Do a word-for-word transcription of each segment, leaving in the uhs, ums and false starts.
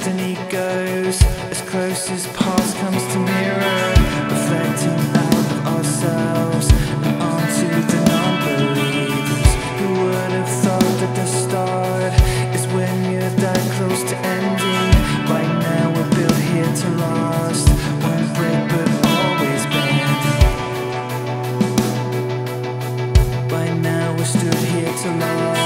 destiny goes, as close as past comes to mirror, reflecting out of ourselves and onto the non-believers. Who would have thought that the start is when you're that close to ending? Right now we're built here to last, won't break but always bend. Right now we're stood here to last.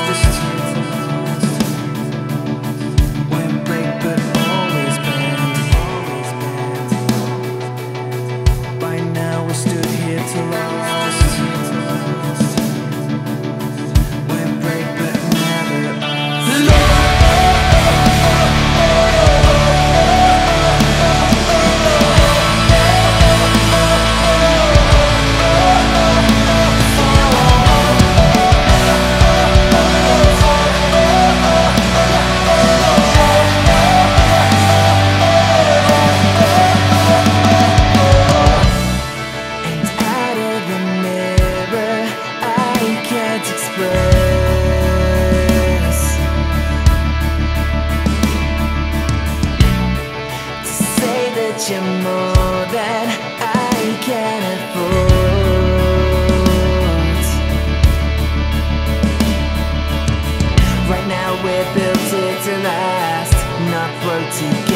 You're more than I can afford. Right now we're built here to last, not broke together.